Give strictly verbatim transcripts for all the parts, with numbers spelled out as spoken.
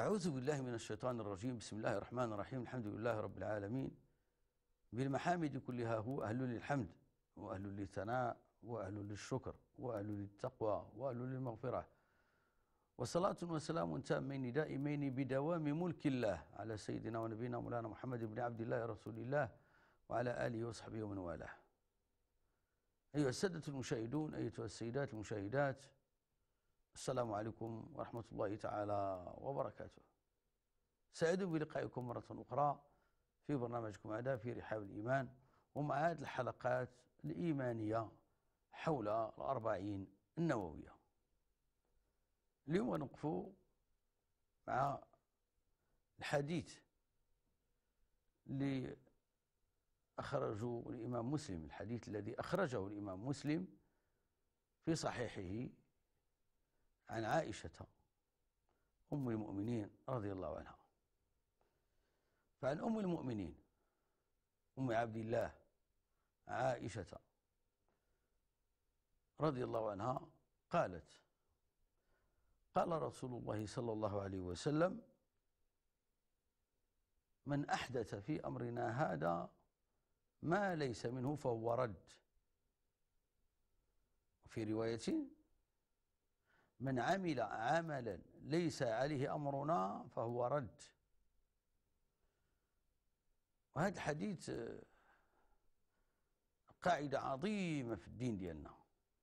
أعوذ بالله من الشيطان الرجيم. بسم الله الرحمن الرحيم. الحمد لله رب العالمين، بالمحامد كلها هو أهل للحمد وأهل للثناء وأهل للشكر وأهل للتقوى وأهل للمغفرة، وصلاة وسلام تامين دائمين بدوام ملك الله على سيدنا ونبينا مولانا محمد بن عبد الله رسول الله وعلى آله وصحبه ومن والاه. أيها السادة المشاهدون، أيتها السيدات المشاهدات، السلام عليكم ورحمة الله تعالى وبركاته. سعيد بلقائكم مرة أخرى في برنامجكم هذا في رحاب الإيمان، ومع هذه الحلقات الإيمانية حول الأربعين النووية. اليوم نقف مع الحديث اللي أخرجه الإمام مسلم، الحديث الذي أخرجه الإمام مسلم في صحيحه عن عائشة أم المؤمنين رضي الله عنها. فعن أم المؤمنين أم عبد الله عائشة رضي الله عنها قالت: قال رسول الله صلى الله عليه وسلم: من أحدث في أمرنا هذا ما ليس منه فهو رد. وفي رواية: من عمل عملا ليس عليه أمرنا فهو رد. وهذا الحديث قاعدة عظيمة في الدين ديالنا.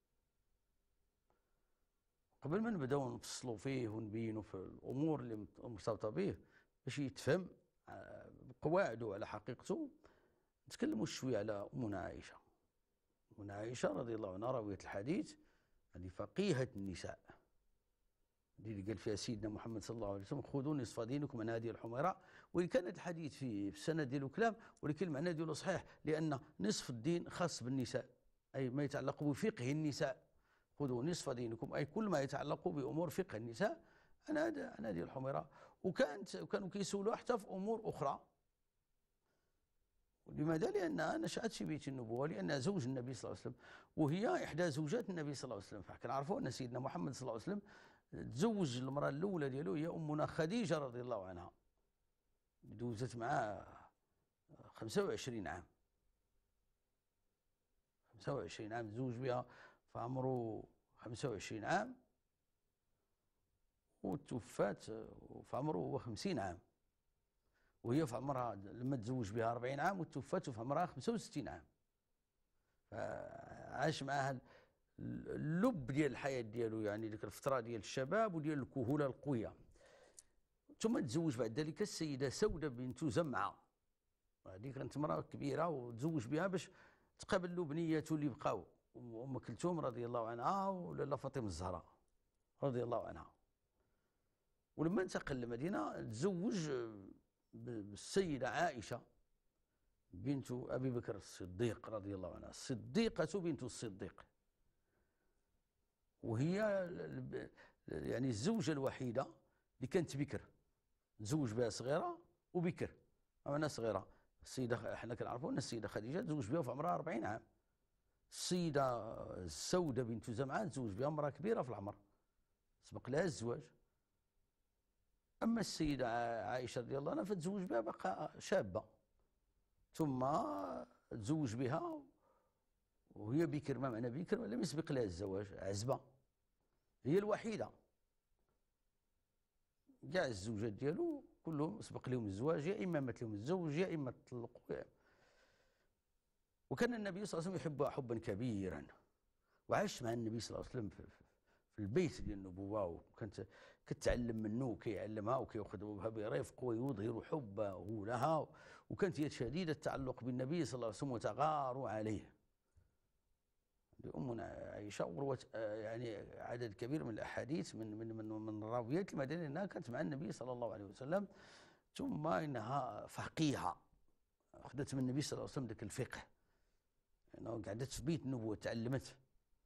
قبل ما نبداو نفصلوا فيه ونبينوا في الأمور اللي مرتبطة به باش يتفهم بقواعده على حقيقته، نتكلموا شوية على أمنا عائشة. أمنا عائشة رضي الله عنها راوية الحديث، هذه فقيهة النساء اللي قال فيها سيدنا محمد صلى الله عليه وسلم: خذوا نصف دينكم من هذه الحميراء. وإن كان الحديث في السند ديالو كلام، ولكن المعنى ديالو صحيح، لأن نصف الدين خاص بالنساء، أي ما يتعلق بفقه النساء. خذوا نصف دينكم، أي كل ما يتعلق بأمور فقه النساء عن هذا عن هذه الحميراء. وكانت كانوا كيسولوا حتى في أمور أخرى. لماذا؟ لأنها نشأت في بيت النبوة، لأنها زوج النبي صلى الله عليه وسلم، وهي إحدى زوجات النبي صلى الله عليه وسلم. فكنعرفوا أن سيدنا محمد صلى الله عليه وسلم تزوج المرأة الأولى ديالو هي أمنا خديجة رضي الله عنها، دوزت معاه خمسة وعشرين عام. خمسة وعشرين عام تزوج بها في عمره خمسة وعشرين عام، وتوفات في عمره هو خمسين عام، وهي في عمرها لما تزوج بها أربعين عام، وتوفات في عمرها خمسة وستين عام. فعاش معها اللب ديال الحياة ديالو، يعني ديك الفترة ديال الشباب وديال الكهولة القوية. ثم تزوج بعد ذلك السيدة سودة بنت زمعة، هذه كانت امرأة كبيرة، وتزوج بها باش تقابلوا بنياته اللي بقاو، أم كلثوم رضي الله عنها ولاله فاطمة الزهراء رضي الله عنها. ولما انتقل للمدينة تزوج بالسيدة عائشة بنت أبي بكر الصديق رضي الله عنها، الصديقة بنت الصديق، وهي يعني الزوجة الوحيدة اللي كانت بكر، تزوج بها صغيرة وبكر. أنا صغيرة السيدة، احنا كنعرفوا أن السيدة خديجة تزوج بها في عمرها أربعين عام. السيدة السودة بنت زمعة تزوج بها امرأة كبيرة في العمر، سبق لها الزواج. أما السيدة عائشة رضي الله عنها فتزوج بها بقى شابة، ثم تزوج بها وهي بكر. ما معنى بكر؟ لم يسبق لها الزواج، عزبة، هي الوحيدة. كاع الزوجات ديالو كلهم سبق لهم الزواج، يا إما مات لهم الزوج يا إما طلقوا. وكان النبي صلى الله عليه وسلم يحبها حبا كبيرا، وعاش مع النبي صلى الله عليه وسلم في في البيت ديال النبوة، وكانت كتعلم منه وكيعلمها وكياخذها برفق ويظهر حبه لها. وكانت هي شديدة التعلق بالنبي صلى الله عليه وسلم وتغار عليه. أمنا عائشة وروت يعني عدد كبير من الأحاديث من من من من راويات المدينة أنها كانت مع النبي صلى الله عليه وسلم، ثم إنها فقيهة، أخذت من النبي صلى الله عليه وسلم ذاك الفقه، أنه يعني قعدت في بيت النبوة تعلمت.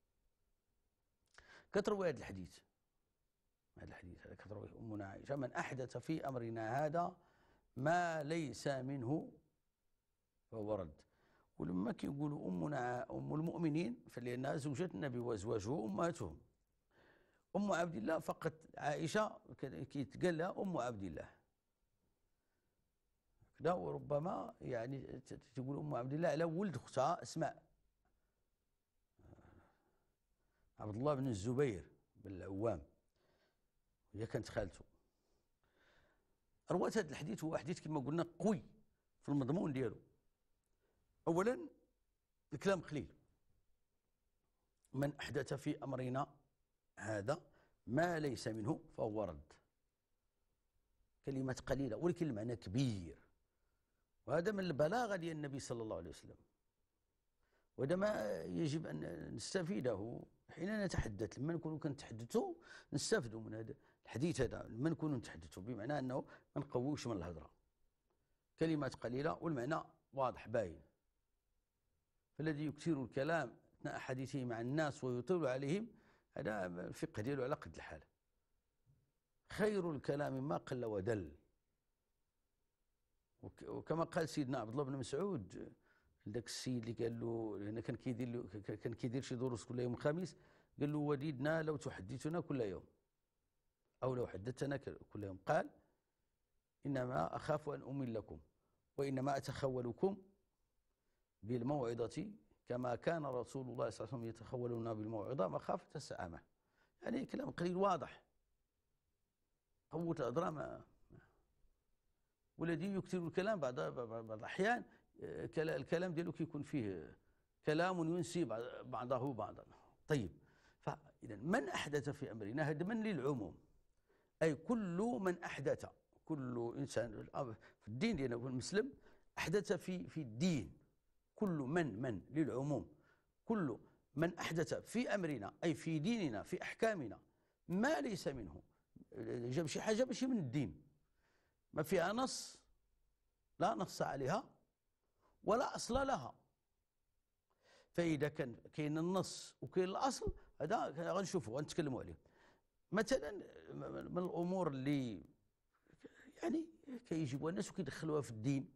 كتروي هذا الحديث، هذا الحديث هذا كتروي أمنا عائشة: من أحدث في أمرنا هذا ما ليس منه فهو رد. ولما كيقولوا أمنا أم المؤمنين فلأنها زوجة النبي وأزواجه أمهاتهم، أم عبد الله فقط عائشة كيتقال لها أم عبد الله كذا. وربما يعني تقول أم عبد الله على ولد أختها أسماء، عبد الله بن الزبير بن العوام، هي كانت خالته. روات هذا الحديث هو حديث كما قلنا قوي في المضمون ديالو. أولا الكلام قليل، من أحدث في أمرنا هذا ما ليس منه فهو رد. كلمات قليلة ولكن المعنى كبير، وهذا من البلاغة ديال النبي صلى الله عليه وسلم، وهذا ما يجب أن نستفيده حين نتحدث. لما نكونوا كنتحدثوا نستافدوا من هذا الحديث هذا، لما نكونوا نتحدثوا بمعنى أنه ما نقويوش من الهضرة. كلمات قليلة والمعنى واضح باين. فالذي يكثر الكلام أثناء حديثه مع الناس ويطيل عليهم هذا الفقه ديالو على قد الحال. خير الكلام ما قل ودل، وكما قال سيدنا عبد الله بن مسعود لذاك السيد اللي قال له، لأن كان كيدير له كان كيدير شي دروس كل يوم خميس، قال له وديدنا لو تحدثنا كل يوم أو لو حدثتنا كل يوم. قال إنما أخاف أن أملكم وإنما أتخولكم بالموعظة كما كان رسول الله صلى الله عليه وسلم يتخولنا بالموعظة مخافة السآمة. يعني كلام قليل واضح، قوة الأضرام. والذي يكثر الكلام بعض بعض الأحيان الكلام ديالو كيكون فيه كلام ينسي بعضه بعضا. طيب، فإذا من أحدث في أمرنا هذا من للعموم، أي كل من أحدث، كل إنسان في الدين ديالنا المسلم أحدث في في الدين، كل من من للعموم، كل من أحدث في أمرنا أي في ديننا في أحكامنا ما ليس منه، جاب شي حاجة ماشي من الدين، ما فيها نص، لا نص عليها ولا أصل لها. فإذا كان كاين النص وكاين الأصل هذا غنشوفوا غنتكلموا عليه. مثلا من الأمور اللي يعني كيجيبوها الناس وكيدخلوها في الدين،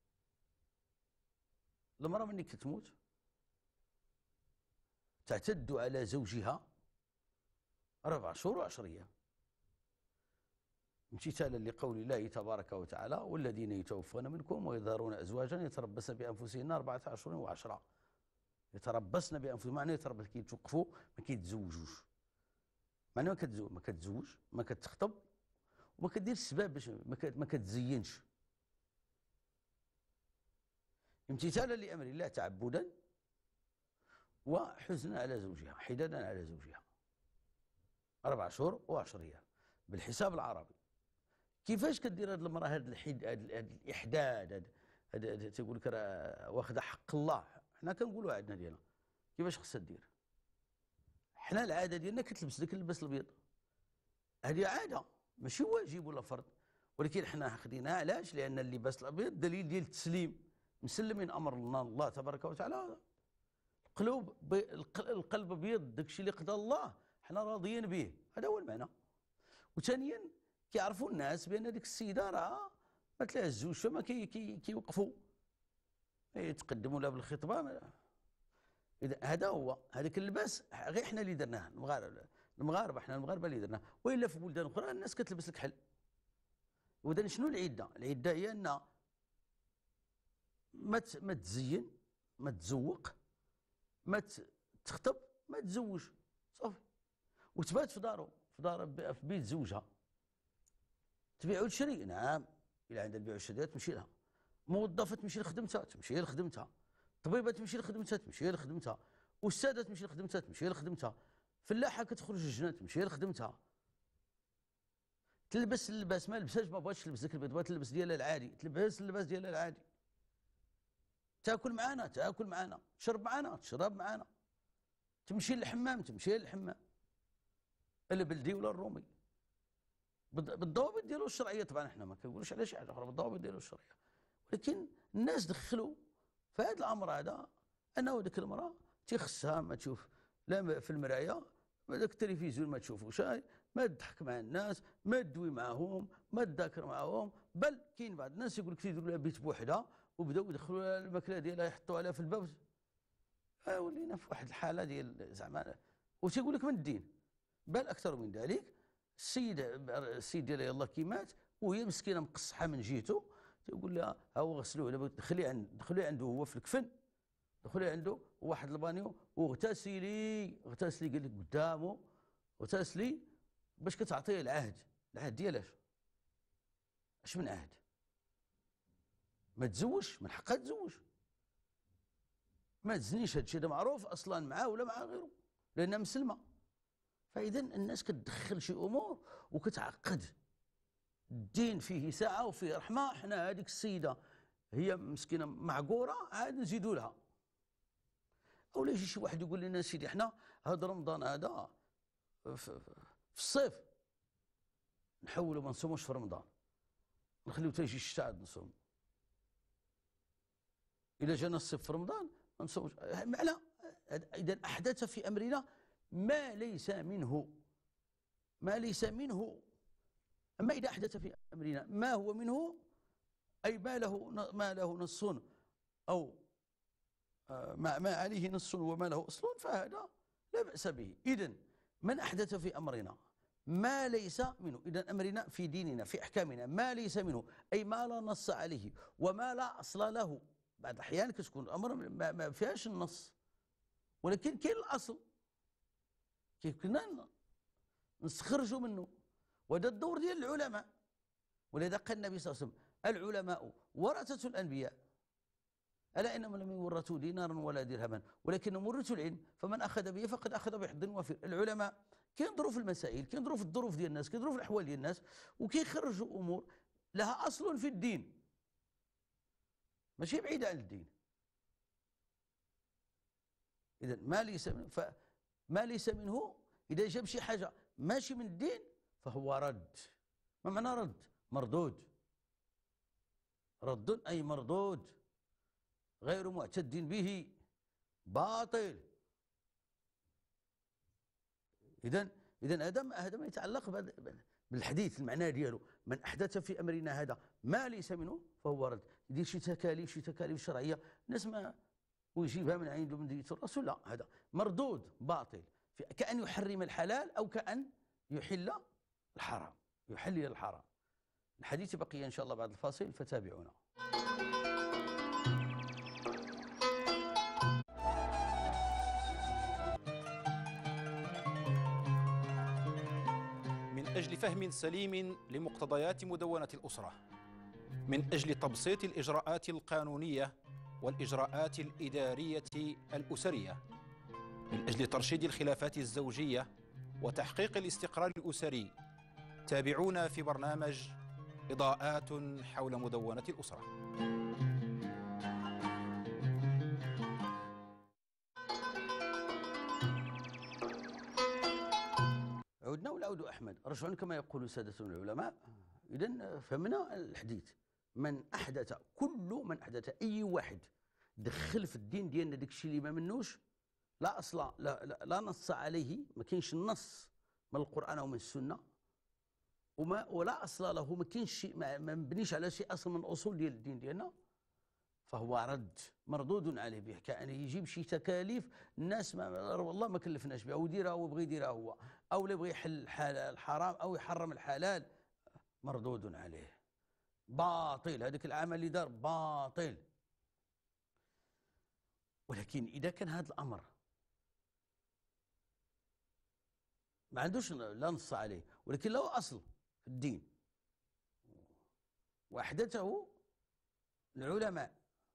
المرأة ملي كتموت تعتد على زوجها أربع شهور وعشر أيام، امتثالا لقول الله تبارك وتعالى والذين يتوفون منكم ويذرون أزواجا يتربصن بأنفسهن أربعة أشهر وعشرة. يتربصن بأنفسهن معناه يتربص، كيتوقفوا ما كيتزوجوش، معناه ما كتزوج ما كتزوج ما كتخطب وما كديرش السباب باش ما كتزينش، امتثالا لأمر الله تعبدا وحزنا على زوجها، حدادا على زوجها، أربع شهور وعشر أيام بالحساب العربي. كيفاش كدير هذه المرأة هذا الحد هذا الإحداد هذا تيقول لك راه واخده حق الله؟ حنا كنقولوا عندنا ديالنا كيفاش خصها دير. حنا العادة ديالنا كتلبس ديك اللباس الأبيض، هذه عادة ماشي واجب ولا فرض، ولكن حنا خديناها علاش؟ لأن اللباس الأبيض دليل ديال التسليم، مسلمين أمر لنا الله تبارك وتعالى. القلوب القلب ابيض، داكشي اللي قضى الله حنا راضيين به، هذا هو المعنى. وثانيا كيعرفوا الناس بان ديك السيده راه ما تلهزوش، فما كي كي كيوقفوا يتقدموا لها بالخطبه. اذا هذا هو هذاك اللباس غير حنا اللي درناه، المغاربه المغاربه حنا المغاربه اللي درناه، والا في بلدان اخرى الناس كتلبس الكحل. واذا شنو العده؟ العده هي ان ما ما تزين، ما تزوق، ما تخطب، ما تزوج، صافي، وتبات في دارو في دار في بيت زوجها. تبيع وتشري، نعم، إلا عندها البيع والشراء تمشي لها. موظفة تمشي لخدمتها تمشي لخدمتها. طبيبة تمشي لخدمتها تمشي لخدمتها. أستاذة تمشي لخدمتها تمشي لخدمتها. فلاحة كتخرج الجنة تمشي لخدمتها. تلبس اللباس، ما لبساش ما بغاتش تلبس ذاك البيض، بغات تلبس ديالها العادي، تلبس اللباس ديالها العادي. تاكل معانا تاكل معانا، تشرب معانا تشرب معانا، تمشي للحمام تمشي للحمام، البلدي ولا الرومي، بالضوابط ديالو الشرعيه. طبعا احنا ما كنقولوش على شي حاجه اخرى، بالضوابط ديالو الشرعيه. ولكن الناس دخلوا في هذا الامر هذا انه ديك المراه تيخصها ما تشوف لا في المرايه، داك التلفزيون ما تشوفوش، ما تضحك مع الناس، ما تدوي معهم، ما تذاكر معهم. بل كاين بعض الناس يقول لك تيديروا لها بيت بوحدها وبداو يدخلوا لها الماكله ديالها يحطوها لها في الباب. ولينا في واحد الحاله ديال زعما، وتيقول لك من الدين بل أكثر من ذلك. السيد السيد ديالها يلاه كي مات وهي مسكينة مقصحة من جهته، تيقول لها ها هو غسلوه، دخلي عند دخلي عنده هو في الكفن، دخلي عنده واحد البانيو واغتسلي اغتسلي قال لك قدامه اغتسلي باش كتعطيه العهد. العهد ديالاش؟ اش من عهد؟ ما تزوجش، من حقها تزوج، ما تزنيش. هادشي هذا معروف اصلا معاه ولا مع غيره لانها مسلمه. فاذا الناس كتدخل شي امور وكتعقد الدين. فيه ساعه وفيه رحمه. حنا هذيك السيده هي مسكينه معقوره عاد نزيدوا لها. اولا يجي شي واحد يقول لنا سيدي حنا هذا رمضان هذا في الصيف نحولوا ما نصوموش في رمضان، نخليو تيجي الشتاء عاد نصوم. اذا جانا الصيف في رمضان ما نصوموش. معنى اذا احدث في امرنا ما ليس منه، ما ليس منه. اما اذا احدث في امرنا ما هو منه، اي ما له ما له نص او ما ما عليه نص وما له اصل فهذا لا باس به. اذا من احدث في امرنا ما ليس منه، اذا امرنا في ديننا في احكامنا ما ليس منه اي ما لا نص عليه وما لا اصل له. بعض الاحيان كتكون الامر ما, ما فيهاش النص ولكن كاين الاصل، كيف كنا نستخرجوا منه. وهذا الدور ديال العلماء. ولذا قال النبي صلى الله عليه وسلم العلماء ورثة الانبياء الا انهم لم يورثوا دينارا ولا درهما ولكنهم ورثوا العلم فمن اخذ به فقد اخذ بحظ وافر. العلماء كينظروا في المسائل، كينظروا في الظروف ديال الناس، كينظروا في الاحوال ديال الناس وكيخرجوا امور لها اصل في الدين ماشي بعيده عن الدين. اذا ما ليس منه فما ليس منه اذا جاب شي حاجه ماشي من الدين فهو رد. ما معنى رد؟ مردود. رد اي مردود غير معتد به باطل. اذا اذا هذا هذا ما يتعلق بالحديث. المعنى ديالو من احدث في امرنا هذا ما ليس منه فهو رد. يدير شي تكاليف شي تكاليف شرعيه الناس ما ويجيبها من عنده من ديت الرسول، لا هذا مردود باطل. كأن يحرم الحلال او كأن يحل الحرام، يحلل الحرام. الحديث بقي ان شاء الله بعد الفاصل فتابعونا. من أجل فهم سليم لمقتضيات مدونة الأسرة، من أجل تبسيط الإجراءات القانونية والإجراءات الإدارية الأسرية، من أجل ترشيد الخلافات الزوجية وتحقيق الاستقرار الأسري، تابعونا في برنامج إضاءات حول مدونة الأسرة. عدنا والعود أحمد. رجعنا كما يقول سادتنا العلماء. إذن فهمنا الحديث. من أحدث، كل من أحدث، أي واحد دخل في الدين ديالنا داك الشيء اللي ما منوش لا أصل لا, لا, لا نص عليه، ما كاينش النص من القرآن أو من السنة، وما ولا أصل له، ما كاينش شيء ما مبنيش على شيء أصل من الأصول ديال الدين ديالنا، فهو رد مردود عليه به. كأن يجيب شي تكاليف الناس ما والله ما كلفناش بها وديرها هو بغى يديرها هو، أو لا بغى يحل الحرام أو يحرم الحلال، مردود عليه باطل. هذاك العمل اللي دار باطل. ولكن إذا كان هذا الأمر ما عندوش لا نص عليه ولكن له أصل في الدين وأحدثه العلماء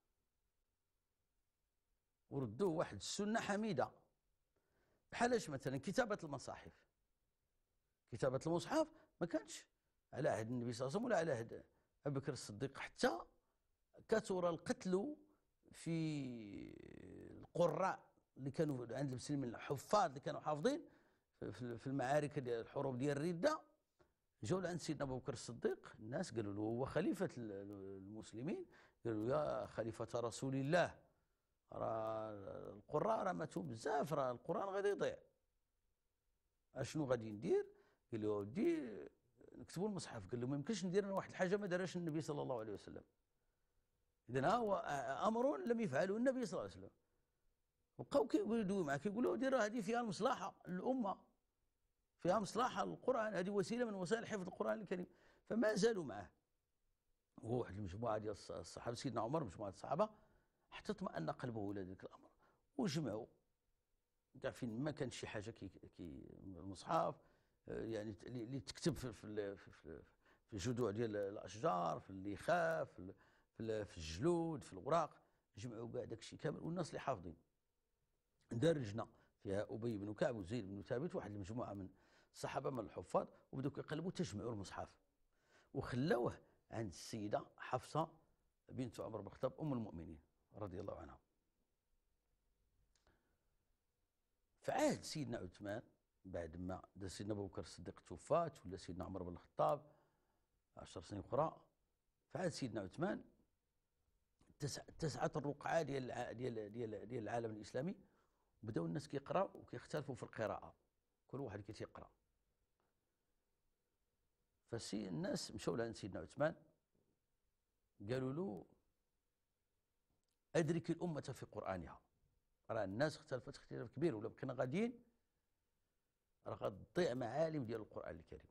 وردوه واحد السنة حميدة، بحالاش مثلا كتابة المصاحف. كتابة المصحف ما كانش على عهد النبي صلى الله عليه وسلم ولا على عهد أبي بكر الصديق، حتى كثر القتل في القراء اللي كانوا عند المسلمين، الحفاظ اللي كانوا حافظين في المعارك ديال الحروب ديال الردة، جاوا لعند سيدنا أبو بكر الصديق الناس قالوا له هو خليفة المسلمين، قالوا يا خليفة رسول الله راه القراء راه ماتوا بزاف، راه القرآن غادي يضيع، اشنو غادي ندير؟ قال له ودي نكتبوا المصحف. قال له ما يمكنش ندير انا واحد الحاجه ما دارهاش النبي صلى الله عليه وسلم. اذا هو امر لم يفعله النبي صلى الله عليه وسلم. وبقاو كيقولوا يدوي معاه كيقولوا دير هذه فيها المصلحه الامه، فيها مصلحة القرآن، هذه وسيلة من وسائل حفظ القرآن الكريم. فما زالوا معه، وهو واحد المجموعة ديال الصحابة، سيدنا عمر مجموعة الصحابة، حتى اطمأن قلبه إلى ذلك الأمر وجمعوا كاع فين ما كانت شي حاجة كي, كي المصحف يعني اللي تكتب في في في, في الجذوع ديال الأشجار، في اللخاف، في, في, في الجلود، في الأوراق، جمعوا كاع داك الشيء كامل، والناس اللي حافظين. دار لجنة فيها أبي بن كعب وزيد بن ثابت، واحد المجموعة من الصحابة من الحفاظ، وبداو كيقلبوا تجمعوا المصحف، وخلاوه عند السيدة حفصة بنت عمر بن الخطاب أم المؤمنين رضي الله عنها. في عهد سيدنا عثمان بعد ما سيدنا أبو بكر الصديق توفات، ولا سيدنا عمر بن الخطاب عشر سنين أخرى، في عهد سيدنا عثمان اتسعت الرقعة ديال ديال ديال ديال العالم الإسلامي، بداو الناس كيقراو وكيختلفوا في القراءة، كل واحد كي تيقرا. فسي الناس مشاو لعند سيدنا عثمان قالوا له أدرك الأمة في قرآنها، راه الناس اختلفت اختلاف كبير، ولا بقينا غاديين راه غتضيع معالم ديال القرآن الكريم.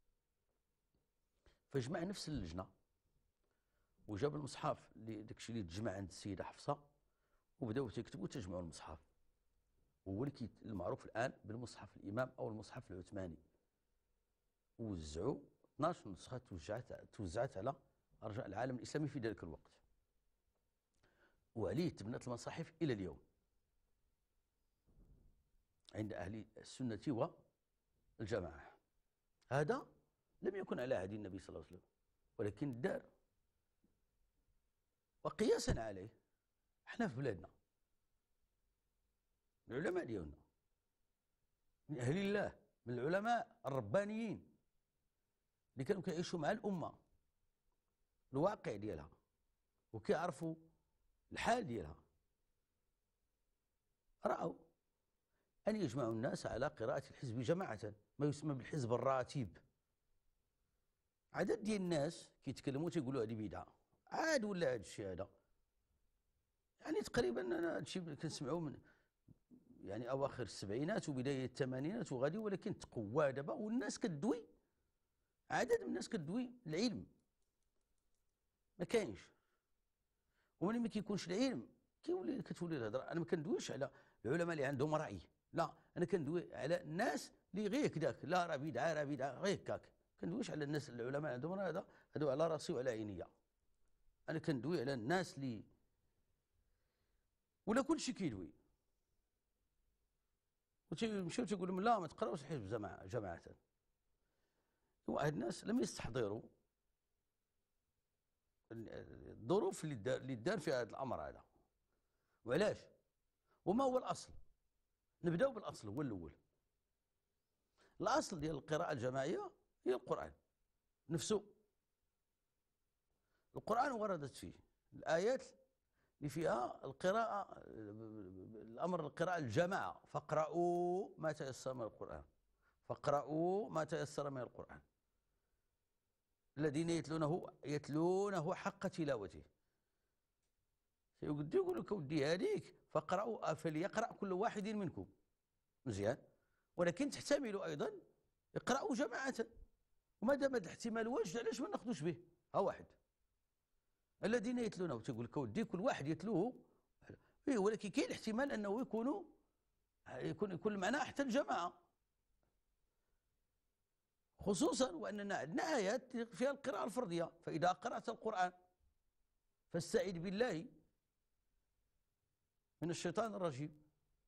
فجمع نفس اللجنة وجاب المصحف اللي داكشي اللي تجمع عند السيدة حفصة، وبداو تيكتبوا تجمعوا المصحف، وهو اللي المعروف الآن بالمصحف الإمام أو المصحف العثماني. ووزعوا اثناش نسخة، توزعت توزعت على أرجاء العالم الإسلامي في ذلك الوقت، وعليه تبنت المصاحف إلى اليوم عند أهل السنة والجماعة. هذا لم يكن على عهد النبي صلى الله عليه وسلم، ولكن دار. وقياسا عليه احنا في بلادنا العلماء ديالنا من أهل الله، من العلماء الربانيين اللي كانوا كيعيشوا مع الأمة الواقع ديالها وكيعرفوا الحال ديالها، رأوا أن يجمعوا الناس على قراءة الحزب جماعة، ما يسمى بالحزب الراتب. عدد ديال الناس كيتكلموا تيقولوا هذه بدعة، عاد ولا هذا الشيء هذا، يعني تقريبا أنا هذا الشيء كنسمعوا من يعني أواخر السبعينات وبداية الثمانينات وغادي، ولكن تقوى دابا والناس كدوي، عدد من الناس كدوي العلم ما كاينش. وملي ما كيكونش العلم كيولي كتولي الهضره. انا ما كندويش على العلماء اللي عندهم راي، لا، انا كندوي على الناس اللي غير هكذاك، لا راه بدعه راه بدعه غير هكاك. كندويش على الناس العلماء عندهم راه هذا، هادو على راسي وعلى عينيا. انا كندوي على الناس اللي ولا كلشي كيدوي وتمشيو تيقول لهم لا ما تقراوش الحزب جماعه جماعه. واحد الناس لم يستحضروا الظروف اللي دار اللي دار في هذا الامر هذا، وعلاش، وما هو الاصل. نبداو بالاصل، هو الاول. الاصل ديال القراءه الجماعيه هي القران نفسه. القران وردت فيه الايات اللي فيها القراءه، الامر القراءه الجماعه، فاقرؤوا ما تيسر من القران، فاقرؤوا ما تيسر من القران، الذين يتلونه يتلونه حق تلاوته. سيقول يقول لك ودي هذيك فاقرأوا فليقرأ كل واحد منكم، مزيان، ولكن تحتمل أيضا اقرأوا جماعة، وما دام هذا الاحتمال واجد علاش ما ناخذوش به؟ ها واحد الذين يتلونه، تقول لك ودي كل واحد يتلوه، ولكن كاين الاحتمال أنه يكون يكون يكون معناه حتى الجماعة، خصوصا وأننا عندنا آيات فيها القراءة الفردية. فإذا قرأت القرآن فاستعذ بالله من الشيطان الرجيم،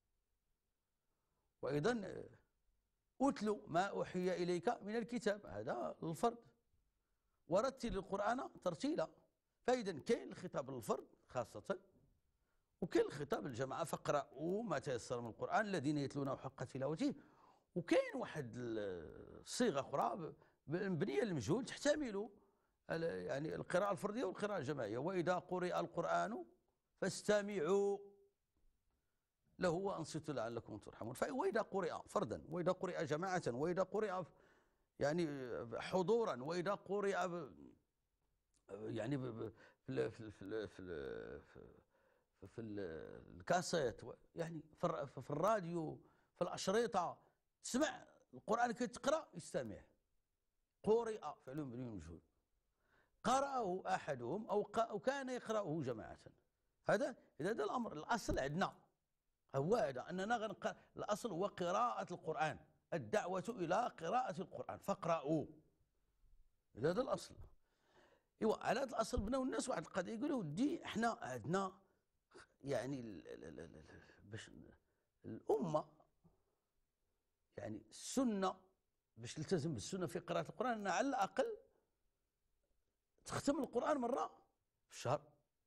وأيضا أتل ما أوحي إليك من الكتاب، هذا للفرد، ورتل القرآن ترتيلا. فإذا كاين الخطاب للفرد خاصة، وكاين الخطاب للجماعة، فاقرأوا ما تيسر من القرآن الذين يتلونه حق تلاوته. وكاين واحد الصيغه اخرى مبنيه للمجهول تحتمل يعني القراءه الفرديه والقراءه الجماعيه. واذا قرئ القران فاستمعوا له وانصتوا لعلكم ترحمون. واذا قرئ فردا، واذا قرئ جماعه، واذا قرئ يعني حضورا، واذا قرئ يعني في في في في في الكاسيت، يعني في الراديو، في الاشرطه، تسمع القرآن كتقرأ يستمع. قرئ فعل مبني مجهول، قرأه أحدهم أو, أو كان يقرأه جماعة. هذا إذا هذا الأمر الأصل عندنا هو هذا، أننا غنقرأ. الأصل هو قراءة القرآن، الدعوة إلى قراءة القرآن، فاقرأوا. إذا هذا الأصل. إيوا على هذا الأصل بناو الناس واحد القضية، يقولوا ودي احنا عندنا يعني باش الأمة يعني السنة باش تلتزم بالسنة في قراءة القرآن، أنها على الأقل تختم القرآن مرة في الشهر.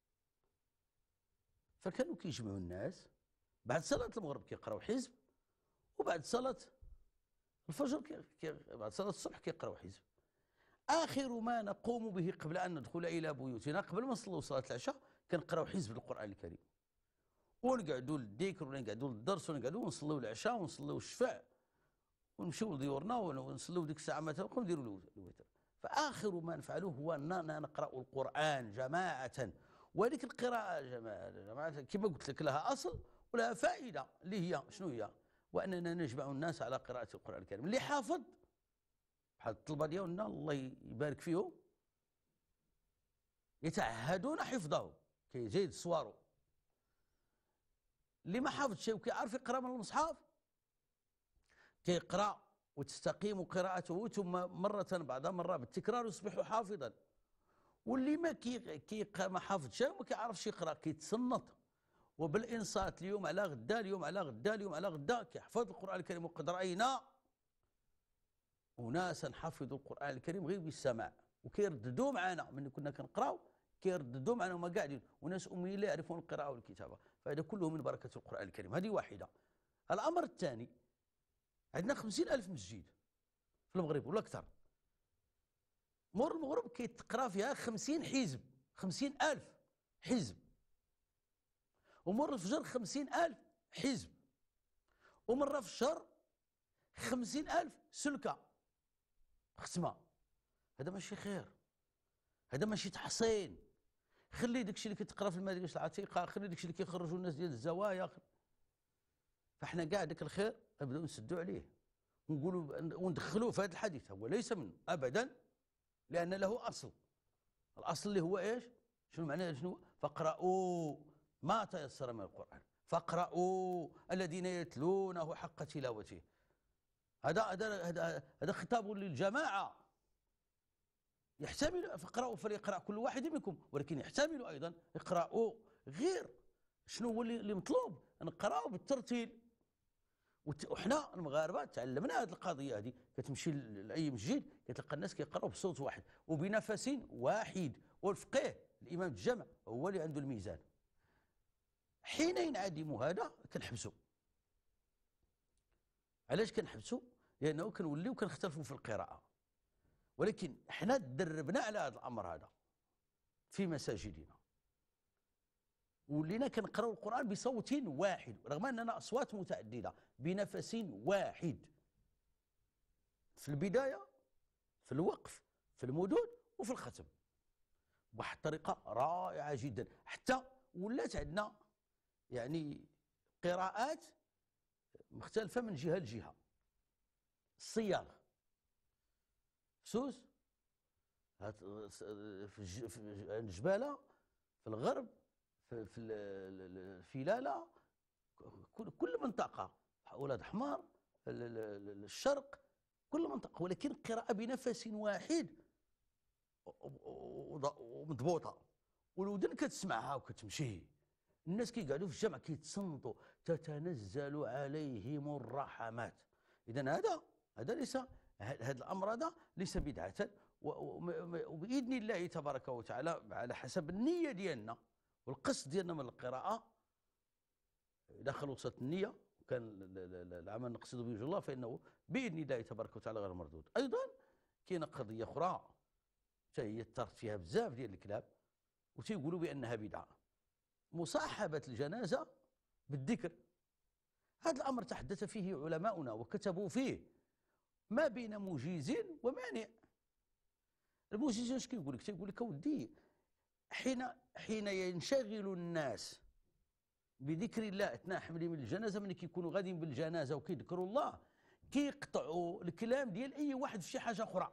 فكانوا كيجمعوا الناس بعد صلاة المغرب كيقراو حزب، وبعد صلاة الفجر كي كي بعد صلاة الصبح كيقراو حزب. آخر ما نقوم به قبل أن ندخل إلى بيوتنا قبل ما نصلوا صلاة العشاء كنقراو حزب القرآن الكريم، ونقعدوا للذكر ونقعدوا للدرس ونقعدوا ونصلوا العشاء ونصلوا الشفع ونمشيو لديورنا ونصلوا ديك الساعة مثلا نقوم نديروا الوتر. فآخر ما نفعله هو أننا نقرأ القرآن جماعة. وهذيك القراءة جماعة جماعة كما قلت لك لها أصل ولها فائدة، اللي هي شنو هي؟ وأننا نجمع الناس على قراءة القرآن الكريم. اللي حافظ بحال الطلبة ديالنا الله يبارك فيهم يتعهدون حفظه كيزيد صوارو. اللي ما حافظ وكيعرف يعرف يقرا من المصحف كيقرا وتستقيم قراءته، ثم مرة بعد مرة بالتكرار يصبح حافظا. واللي ما كي كي ما حافظش وما كيعرفش يقرا كيتصنت، وبالانصات اليوم على غدا اليوم على غدا اليوم على غدا كيحفظ القرآن الكريم. وقد رأينا أناسا حفظوا القرآن الكريم غير بالسماع وكيرددوا معنا من كنا كنقراو، كيرددوا معنا وما قاعدين، وناس أميين لا يعرفون القراءة والكتابة. فهذا كله من بركة القرآن الكريم. هذه واحدة. الأمر الثاني، عندنا خمسين ألف مسجد في المغرب ولا أكثر. مور المغرب كيتقرا فيها خمسين حزب، خمسين ألف حزب. ومر الفجر خمسين ألف حزب. ومرة في الشهر خمسين ألف سلكة ختمة. هذا ماشي خير، هذا ماشي تحصين. خلي داكشي اللي كتقرا في المدارس العتيقة، خلي داكشي اللي كيخرجوا الناس ديال الزوايا. فاحنا كاع داك الخير نبداو نسدوا عليه ونقولوا وندخلوه في هذا الحديث. هو ليس منه ابدا، لان له اصل. الاصل اللي هو ايش؟ شنو معناه؟ شنو؟ فاقرؤوا ما تيسر من القران، فاقرؤوا الذين يتلونه حق تلاوته. هذا هذا هذا هذا خطاب للجماعه، يحتمل فاقرؤوا فليقرأ كل واحد منكم، ولكن يحتمل ايضا اقرأوا غير. شنو هو اللي مطلوب؟ نقراو بالترتيل. وحنا المغاربه تعلمنا هذه القضيه هذه. كتمشي لاي مسجد كتلقى الناس كيقراو بصوت واحد وبنفس واحد، والفقيه الامام الجامع هو اللي عنده الميزان. حين ينعدم هذا كنحبسوا. علاش كنحبسوا؟ لانه كنوليو كنختلفوا في القراءه. ولكن حنا تدربنا على هذا الامر هذا في مساجدنا، ولينا كنقراو القرآن بصوت واحد رغم أننا أصوات متعددة بنفس واحد، في البداية في الوقف في المدود وفي الختم، بواحد الطريقة رائعة جدا. حتى ولات عندنا يعني قراءات مختلفة من جهة لجهة. الصياغ سوس في الجبالة في الغرب في في الفلالة، كل منطقة، ولاد حمار الشرق، كل منطقة، ولكن قراءة بنفس واحد ومضبوطة، والودن كتسمعها وكتمشي. الناس كيقعدوا في الجامع كيتصنتوا تتنزل عليهم الرحمات. إذا هذا هذا ليس هذا الأمر هذا ليس بدعة، وبإذن الله تبارك وتعالى على حسب النية ديالنا والقصد ديالنا من القراءة. إذا خلصت النية وكان العمل نقصد به وجه الله فإنه بإذن الله تبارك وتعالى غير مردود. أيضا كاينة قضية أخرى حتى هي ترت فيها بزاف ديال الكلاب وتيقولوا بأنها بدعة، مصاحبة الجنازة بالذكر. هذا الأمر تحدث فيه علماؤنا وكتبوا فيه ما بين مجيز ومانع. المجيز اش كيقول لك؟ تيقول لك اودي حين حين ينشغل الناس بذكر الله اثناء حملهم الجنازه، من كيكونوا غاديين بالجنازه وكيذكروا الله كيقطعوا الكلام ديال اي واحد في شي حاجه اخرى.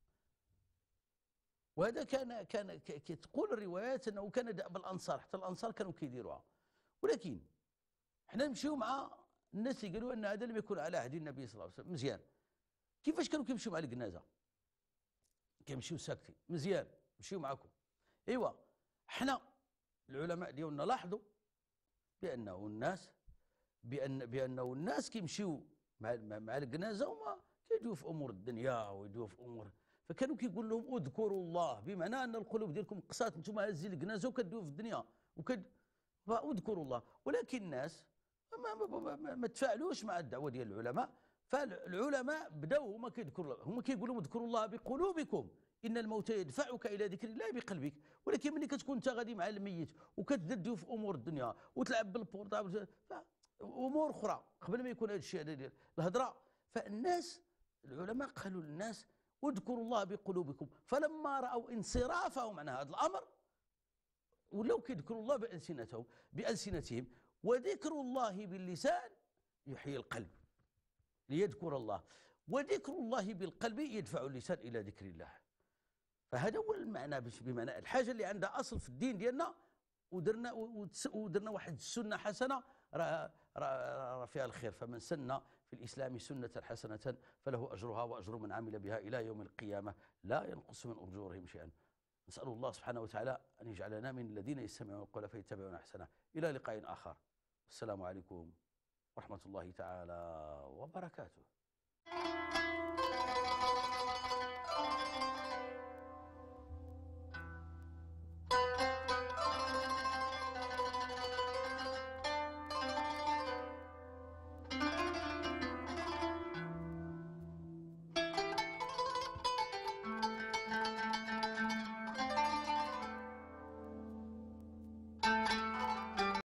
وهذا كان كان كتقول الروايات انه كان دأب الانصار، حتى الانصار كانوا كيديروها. ولكن حنا نمشيو مع الناس اللي قالوا ان هذا لم يكن على عهد النبي صلى الله عليه وسلم. مزيان. كيفاش كانوا كيمشيو مع الجنازه؟ كيمشيو ساكتين. مزيان، نمشيو معكم. ايوا حنا العلماء ديالنا لاحظوا بانه الناس بان بانه الناس كيمشيو مع مع الجنازه وما كيدويو في امور الدنيا ويدويو في امور، فكانوا كيقول لهم اذكروا الله، بمعنى ان القلوب ديالكم قسات، انتم هازين الجنازه وكدويو في الدنيا وكد فاذكروا الله. ولكن الناس ما, ما, ما, ما, ما تفاعلوش مع الدعوه ديال العلماء، فالعلماء بداو هما كيذكروا الله، هما كيقولوا اذكروا الله بقلوبكم ان الموت يدفعك الى ذكر الله بقلبك. ولكن ملي كتكون انت غادي مع الميت وكتددو في امور الدنيا وتلعب بالبورطابل امور اخرى قبل ما يكون هذا الشيء ديال الهضره، فالناس العلماء قالوا للناس اذكروا الله بقلوبكم. فلما راوا انصرافهم عن هذا الامر ولاو كيذكروا الله بألسنتهم بألسنتهم وذكر الله باللسان يحيي القلب ليذكر الله، وذكر الله بالقلب يدفع اللسان إلى ذكر الله. فهذا هو المعنى، بمعنى الحاجة اللي عندها أصل في الدين ديالنا ودرنا ودرنا واحد السنة حسنة راه راه فيها الخير. فمن سن في الإسلام سنة حسنة فله أجرها وأجر من عمل بها إلى يوم القيامة لا ينقص من أجورهم شيئا. نسأل الله سبحانه وتعالى أن يجعلنا من الذين يستمعون القول فيتبعون أحسنه. إلى لقاء آخر، السلام عليكم ورحمة الله تعالى وبركاته.